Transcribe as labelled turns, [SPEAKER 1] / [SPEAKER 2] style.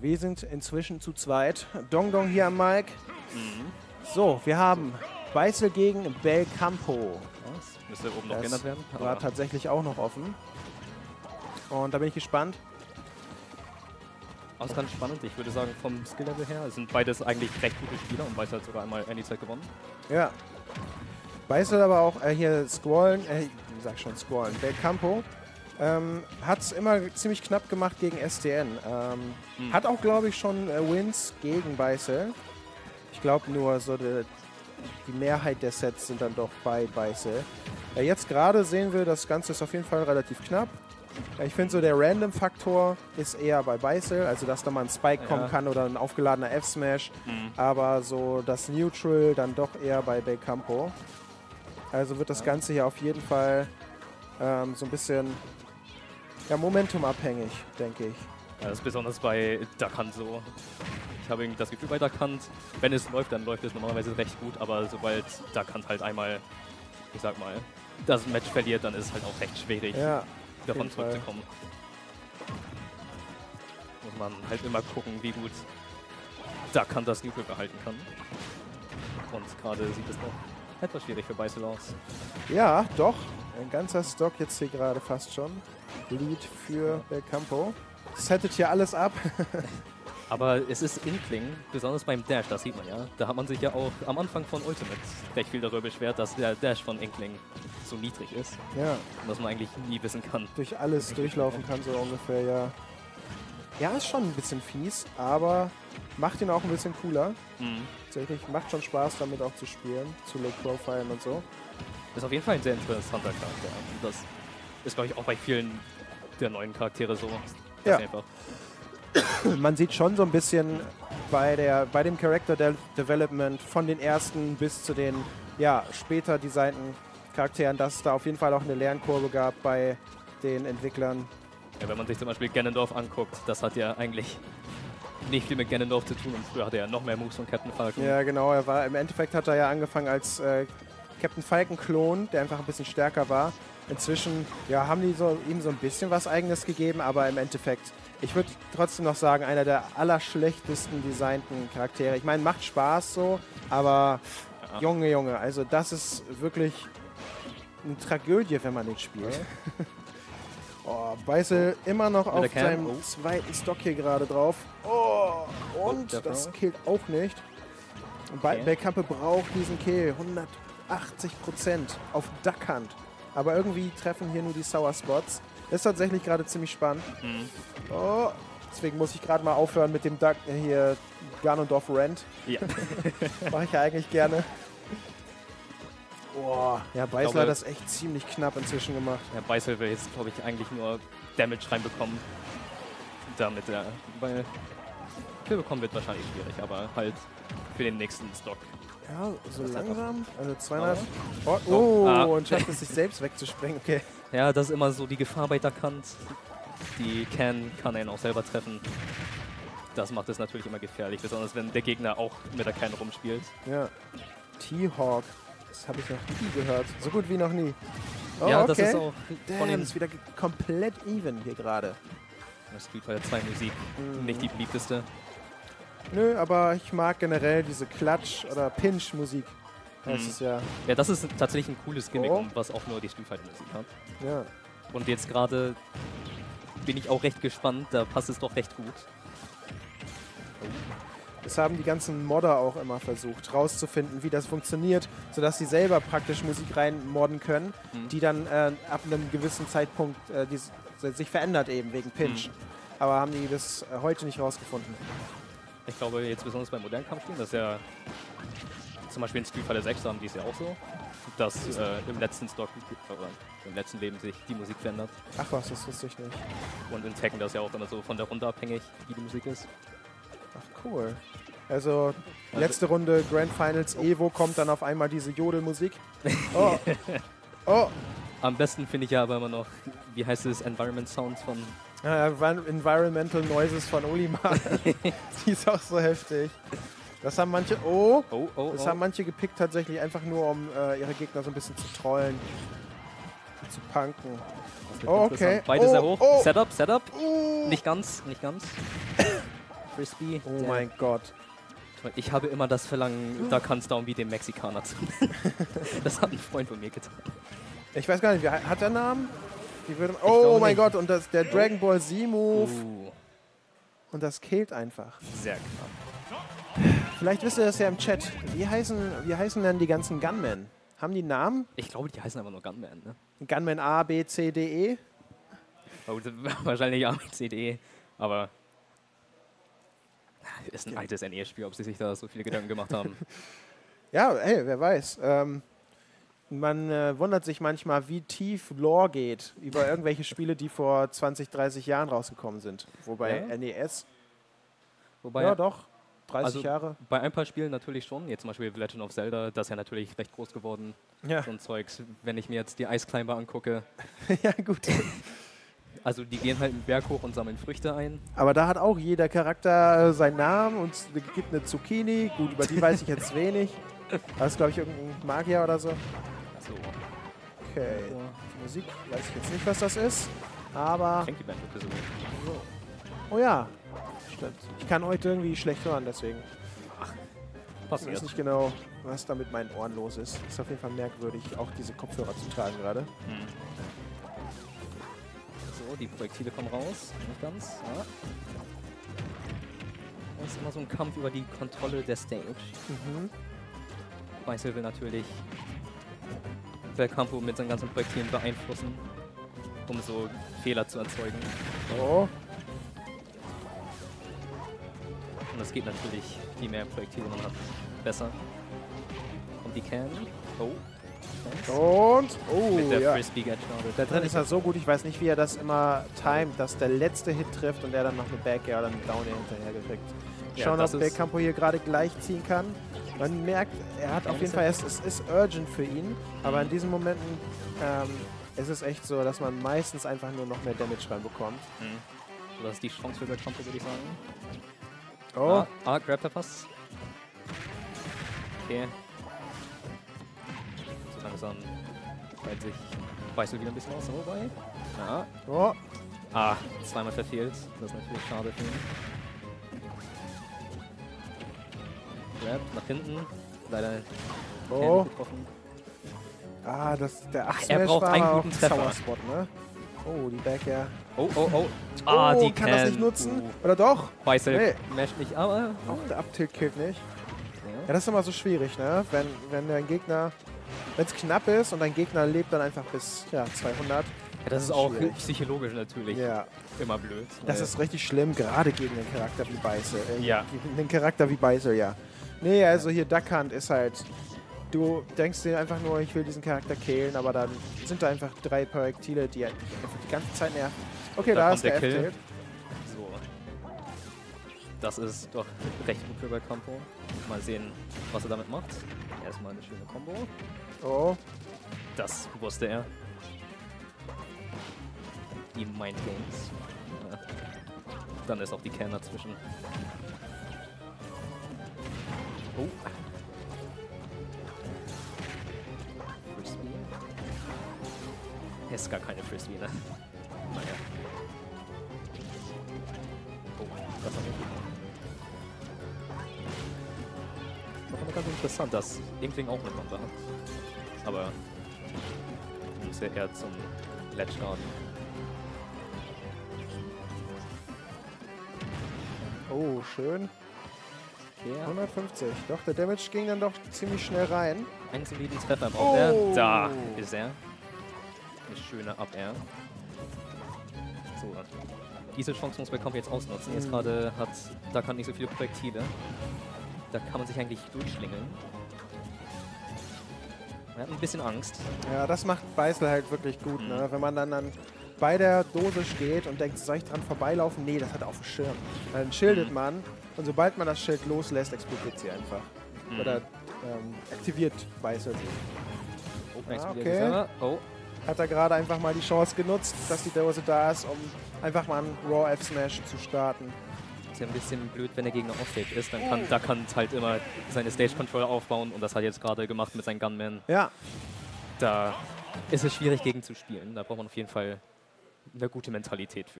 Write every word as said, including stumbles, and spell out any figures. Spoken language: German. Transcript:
[SPEAKER 1] Wir sind inzwischen zu zweit. Dong Dong hier am Mic. Mhm. So, wir haben Beißel gegen Belcampo.
[SPEAKER 2] Das müsste oben noch
[SPEAKER 1] das
[SPEAKER 2] geändert werden.
[SPEAKER 1] War tatsächlich auch noch offen. Und da bin ich gespannt.
[SPEAKER 2] Auch ganz spannend. Ich würde sagen, vom Skill-Level her sind beides eigentlich recht gute Spieler und Beißel hat sogar einmal Any-Zeit gewonnen.
[SPEAKER 1] Ja. Beißel aber auch äh, hier Squallen, äh, ich sag schon Squallen, Belcampo. Ähm, hat es immer ziemlich knapp gemacht gegen S D N. Ähm, hm. Hat auch, glaube ich, schon äh, Wins gegen Beißel. Ich glaube nur, so die, die Mehrheit der Sets sind dann doch bei Beißel. Äh, jetzt gerade sehen wir, das Ganze ist auf jeden Fall relativ knapp. Äh, ich finde so, der Random-Faktor ist eher bei Beißel, also dass da mal ein Spike ja. kommen kann oder ein aufgeladener F-Smash. Hm. Aber so das Neutral dann doch eher bei Belcampo. Also wird das ja. Ganze hier auf jeden Fall ähm, so ein bisschen ja, momentumabhängig, denke ich.
[SPEAKER 2] Ja, das ist besonders bei Duck Hunt so. Ich habe irgendwie das Gefühl bei Duck Hunt, wenn es läuft, dann läuft es normalerweise recht gut, aber sobald Duck Hunt halt einmal, ich sag mal, das Match verliert, dann ist es halt auch recht schwierig,
[SPEAKER 1] ja,
[SPEAKER 2] davon zurückzukommen. Muss man halt immer gucken, wie gut Duck Hunt das Neutral behalten kann. Und gerade sieht es noch etwas schwierig für Beißel aus.
[SPEAKER 1] Ja, doch. Ein ganzer Stock jetzt hier gerade fast schon. Lead für Belcampo. Settet hier alles ab.
[SPEAKER 2] Aber es ist Inkling, besonders beim Dash, das sieht man ja. Da hat man sich ja auch am Anfang von Ultimate recht viel darüber beschwert, dass der Dash von Inkling so niedrig ist.
[SPEAKER 1] Ja.
[SPEAKER 2] Und dass man eigentlich nie wissen kann.
[SPEAKER 1] Durch alles durchlaufen kann so ungefähr, ja. Ja, ist schon ein bisschen fies, aber macht ihn auch ein bisschen cooler. Mhm. Tatsächlich macht schon Spaß, damit auch zu spielen, zu Late Profilen und so.
[SPEAKER 2] Ist auf jeden Fall ein sehr interessanter Charakter. Und das ist, glaube ich, auch bei vielen der neuen Charaktere so.
[SPEAKER 1] Ja. Einfach. Man sieht schon so ein bisschen bei, der, bei dem Character De Development von den ersten bis zu den ja, später designten Charakteren, dass es da auf jeden Fall auch eine Lernkurve gab bei den Entwicklern.
[SPEAKER 2] Ja, wenn man sich zum Beispiel Ganondorf anguckt, das hat ja eigentlich nicht viel mit Ganondorf zu tun und früher hatte er noch mehr Moves von Captain Falcon.
[SPEAKER 1] Ja, genau. Er war, im Endeffekt hat er ja angefangen als äh, Captain Falcon-Klon, der einfach ein bisschen stärker war. Inzwischen ja, haben die so, ihm so ein bisschen was Eigenes gegeben, aber im Endeffekt, ich würde trotzdem noch sagen, einer der allerschlechtesten designten Charaktere. Ich meine, macht Spaß so, aber ja. Junge, Junge, also das ist wirklich eine Tragödie, wenn man den spielt. Oh, Beißel oh. immer noch auf seinem oh. zweiten Stock hier gerade drauf. Oh, und oh, das killt auch nicht. Okay. Belcampo braucht diesen Kill, hundertachtzig Prozent auf Duck Hunt. Aber irgendwie treffen hier nur die Sour Spots. Das ist tatsächlich gerade ziemlich spannend. Mhm. Oh, deswegen muss ich gerade mal aufhören mit dem Duck, äh, hier Ganondorf Rant. Ja. Mache ich ja eigentlich gerne. Boah, ja, Beißel hat das echt ziemlich knapp inzwischen gemacht.
[SPEAKER 2] Ja, Beißel will jetzt, glaube ich, eigentlich nur Damage reinbekommen. Damit er, weil Kill bekommen wird wahrscheinlich schwierig, aber halt für den nächsten Stock.
[SPEAKER 1] Ja, so langsam. Also zweihundert. Oh, oh ah. und schafft es sich selbst wegzuspringen. Okay.
[SPEAKER 2] Ja, das ist immer so die Gefahr bei Duck Hunt. Die Can kann einen auch selber treffen. Das macht es natürlich immer gefährlich, besonders wenn der Gegner auch mit der Can rumspielt.
[SPEAKER 1] Ja. T-Hawk. Das habe ich noch nie gehört. So gut wie noch nie. Oh,
[SPEAKER 2] ja,
[SPEAKER 1] okay.
[SPEAKER 2] das ist auch
[SPEAKER 1] Damn,
[SPEAKER 2] von den
[SPEAKER 1] ist wieder komplett even hier gerade.
[SPEAKER 2] Street Fighter zwei Musik mm. nicht die beliebteste.
[SPEAKER 1] Nö, aber ich mag generell diese Klatsch- oder Pinch-Musik. Heißt mm. es ja.
[SPEAKER 2] Ja, das ist tatsächlich ein cooles Gimmick, oh. was auch nur die Street Fighter Musik hat.
[SPEAKER 1] Ja.
[SPEAKER 2] Und jetzt gerade bin ich auch recht gespannt, da passt es doch recht gut.
[SPEAKER 1] Das haben die ganzen Modder auch immer versucht, rauszufinden, wie das funktioniert, sodass sie selber praktisch Musik reinmodden können, mhm. die dann äh, ab einem gewissen Zeitpunkt äh, die, sich verändert eben wegen Pinch. Mhm. Aber haben die das äh, heute nicht rausgefunden.
[SPEAKER 2] Ich glaube jetzt besonders bei modernen Kampfspielen, dass ja zum Beispiel in Street Fighter sechs haben die es ja auch so, dass äh, im letzten Stock, oder im letzten Leben sich die Musik verändert.
[SPEAKER 1] Ach was, das wusste ich nicht.
[SPEAKER 2] Und in Tekken das ja auch immer so von der Runde abhängig, wie die Musik ist.
[SPEAKER 1] Ach cool. Also letzte Runde Grand Finals Evo kommt dann auf einmal diese Jodelmusik. Oh. Oh.
[SPEAKER 2] Am besten finde ich ja aber immer noch, wie heißt es, Environment Sounds von...
[SPEAKER 1] Ja, Environmental Noises von Olimar. Die ist auch so heftig. Das haben manche... Oh! oh, oh das oh. haben manche gepickt tatsächlich einfach nur, um äh, ihre Gegner so ein bisschen zu trollen. Zu punken.
[SPEAKER 2] Oh, okay. Beide
[SPEAKER 1] oh,
[SPEAKER 2] sehr hoch.
[SPEAKER 1] Oh.
[SPEAKER 2] Setup, Setup.
[SPEAKER 1] Oh.
[SPEAKER 2] Nicht ganz, nicht ganz. Frisbee.
[SPEAKER 1] Oh
[SPEAKER 2] der,
[SPEAKER 1] mein Gott.
[SPEAKER 2] Ich habe immer das Verlangen, da kannst du wie dem Mexikaner zu. Das hat ein Freund von mir getan.
[SPEAKER 1] Ich weiß gar nicht, wie, hat der Namen? Wie würde,
[SPEAKER 2] glaube
[SPEAKER 1] oh mein
[SPEAKER 2] nicht.
[SPEAKER 1] Gott, und das, der Dragon Ball Z-Move.
[SPEAKER 2] Uh,
[SPEAKER 1] Und das killt einfach.
[SPEAKER 2] sehr knapp.
[SPEAKER 1] Vielleicht wisst ihr das ja im Chat. Wie heißen, wie heißen denn die ganzen Gunmen? Haben die Namen?
[SPEAKER 2] Ich glaube, die heißen einfach nur Gunman, ne?
[SPEAKER 1] Gunman A, B, C, D, E?
[SPEAKER 2] Oh, wahrscheinlich A, B, C, D, E, aber ist ein
[SPEAKER 1] Ja.
[SPEAKER 2] altes N E S-Spiel, ob sie sich da so viele Gedanken gemacht haben.
[SPEAKER 1] Ja, hey, wer weiß. Ähm, man äh, wundert sich manchmal, wie tief Lore geht über irgendwelche Spiele, die vor zwanzig, dreißig Jahren rausgekommen sind. Wobei
[SPEAKER 2] Ja.
[SPEAKER 1] N E S,
[SPEAKER 2] Wobei,
[SPEAKER 1] ja doch, dreißig
[SPEAKER 2] also
[SPEAKER 1] Jahre.
[SPEAKER 2] bei ein paar Spielen natürlich schon, jetzt zum Beispiel Legend of Zelda, das ist ja natürlich recht groß geworden,
[SPEAKER 1] Ja,
[SPEAKER 2] so ein Zeugs. Wenn ich mir jetzt die Ice Climber angucke,
[SPEAKER 1] ja gut.
[SPEAKER 2] also die gehen halt einen Berg hoch und sammeln Früchte ein.
[SPEAKER 1] Aber da hat auch jeder Charakter seinen Namen und es gibt eine Zucchini. Gut, über die weiß ich jetzt wenig. Das ist, glaube ich, irgendein Magier oder so.
[SPEAKER 2] So,
[SPEAKER 1] Okay, die Musik weiß ich jetzt nicht, was das ist. Aber,
[SPEAKER 2] fängt die Band wirklich so.
[SPEAKER 1] oh ja, stimmt. Ich kann heute irgendwie schlecht hören, deswegen. Ich weiß
[SPEAKER 2] Passiert.
[SPEAKER 1] nicht genau, was da mit meinen Ohren los ist. Ist auf jeden Fall merkwürdig, auch diese Kopfhörer zu tragen gerade.
[SPEAKER 2] Hm. So, die Projektile kommen raus. Nicht ganz. Ja. Das ist immer so ein Kampf über die Kontrolle der Stage.
[SPEAKER 1] Mhm.
[SPEAKER 2] Beißel will natürlich Belcampo mit seinen ganzen Projektilen beeinflussen, um so Fehler zu erzeugen.
[SPEAKER 1] Oh,
[SPEAKER 2] Und das geht natürlich, je mehr Projektile man hat, besser. Und die Can. Oh. Nice.
[SPEAKER 1] und, oh,
[SPEAKER 2] Mit der
[SPEAKER 1] ja.
[SPEAKER 2] Frisbee Gadget.
[SPEAKER 1] Da drin ist er so gut, ich weiß nicht, wie er das immer timet, dass der letzte Hit trifft und er dann noch eine Back Air oder einen Down Air hinterher gekriegt.
[SPEAKER 2] Ja,
[SPEAKER 1] Schauen,
[SPEAKER 2] das
[SPEAKER 1] ob
[SPEAKER 2] ist-
[SPEAKER 1] Belcampo hier gerade gleich ziehen kann. Man merkt, er hat auf jeden Fall, es, es ist urgent für ihn, aber in diesen Momenten ähm, ist es echt so, dass man meistens einfach nur noch mehr Damage reinbekommt.
[SPEAKER 2] Mhm. So, das ist die Chance für Belcampo, würde ich sagen.
[SPEAKER 1] Oh,
[SPEAKER 2] Ah, ah grabt er fast. Okay. So langsam breitet sich Beißel wieder ein bisschen aus. Wobei. Ja.
[SPEAKER 1] oh,
[SPEAKER 2] Ah, zweimal verfehlt. Das ist natürlich schade für ihn. Grab nach hinten. Leider
[SPEAKER 1] oh.
[SPEAKER 2] nicht getroffen.
[SPEAKER 1] Ah, das, der Up
[SPEAKER 2] er
[SPEAKER 1] Smash
[SPEAKER 2] braucht
[SPEAKER 1] war
[SPEAKER 2] einen
[SPEAKER 1] auch
[SPEAKER 2] guten
[SPEAKER 1] ein
[SPEAKER 2] Treffer.
[SPEAKER 1] Sauerspot, ne? Oh, die Back Air.
[SPEAKER 2] Oh, oh, oh. Ah,
[SPEAKER 1] oh,
[SPEAKER 2] die
[SPEAKER 1] kann das nicht nutzen? Oder doch?
[SPEAKER 2] Beißel
[SPEAKER 1] Nee.
[SPEAKER 2] masht nicht, aber.
[SPEAKER 1] Auch der Up-Tilt killt nicht.
[SPEAKER 2] Ja.
[SPEAKER 1] Ja, das ist immer so schwierig, ne? Wenn, wenn dein Gegner, wenn es knapp ist und dein Gegner lebt dann einfach bis ja, zweihundert.
[SPEAKER 2] Ja, das ist auch
[SPEAKER 1] schwierig.
[SPEAKER 2] psychologisch natürlich
[SPEAKER 1] Ja,
[SPEAKER 2] immer blöd.
[SPEAKER 1] das
[SPEAKER 2] weil-
[SPEAKER 1] ist richtig schlimm, gerade gegen einen Charakter wie Beißel. Äh,
[SPEAKER 2] Ja.
[SPEAKER 1] Gegen einen Charakter wie Beißel, ja. Nee, also hier Duck Hunt ist halt, du denkst dir einfach nur, ich will diesen Charakter killen, aber dann sind da einfach drei Projektile, die halt dich einfach die ganze Zeit nerven. Okay,
[SPEAKER 2] Da
[SPEAKER 1] da,
[SPEAKER 2] kommt
[SPEAKER 1] ist der,
[SPEAKER 2] der Kill.
[SPEAKER 1] F-Tilt.
[SPEAKER 2] So. Das ist doch recht gut für Belcampo. Mal sehen, was er damit macht. Erstmal eine schöne Combo.
[SPEAKER 1] Oh,
[SPEAKER 2] Das wusste er. Die Mind Games. Ja. Dann ist auch die Can dazwischen. Oh. Frisbee. Ist gar keine Frisbee, ne? Naja. Oh, das war nicht. Noch immer ganz interessant, dass Inkling auch eine Bombe hat. Aber muss ja eher zum Ledge Guard.
[SPEAKER 1] oh, schön.
[SPEAKER 2] Okay,
[SPEAKER 1] hundertfünfzig. Doch, der Damage ging dann doch ziemlich schnell rein.
[SPEAKER 2] einen soliden Treffer braucht
[SPEAKER 1] Oh.
[SPEAKER 2] er. Da ist er. Eine schöne Up-Air. So, diese Chance muss Belcampo jetzt ausnutzen. Jetzt
[SPEAKER 1] Mhm.
[SPEAKER 2] gerade hat Duck Hunt nicht so viele Projektile. Da kann man sich eigentlich durchschlingeln. Er hat ein bisschen Angst.
[SPEAKER 1] Ja, das macht Beißel halt wirklich gut,
[SPEAKER 2] Mhm.
[SPEAKER 1] ne? Wenn man dann, dann bei der Dose steht und denkt, soll ich dran vorbeilaufen? Nee, das hat er auf dem Schirm. Dann schildet
[SPEAKER 2] Mhm.
[SPEAKER 1] man und sobald man das Schild loslässt, explodiert sie einfach.
[SPEAKER 2] Mhm.
[SPEAKER 1] Oder ähm, aktiviert Beißel sie.
[SPEAKER 2] Oh,
[SPEAKER 1] Ah,
[SPEAKER 2] explodiert
[SPEAKER 1] okay.
[SPEAKER 2] die selber. Oh,
[SPEAKER 1] Hat er gerade einfach mal die Chance genutzt, dass die Dose da ist, um einfach mal einen Raw F-Smash zu starten.
[SPEAKER 2] ist ja ein bisschen blöd, wenn der Gegner offstage ist. Dann kann Duck Hunt halt immer seine Stage-Controller aufbauen und das hat er jetzt gerade gemacht mit seinen Gunmen.
[SPEAKER 1] Ja,
[SPEAKER 2] Da ist es schwierig gegen zu spielen. Da braucht man auf jeden Fall eine gute Mentalität für.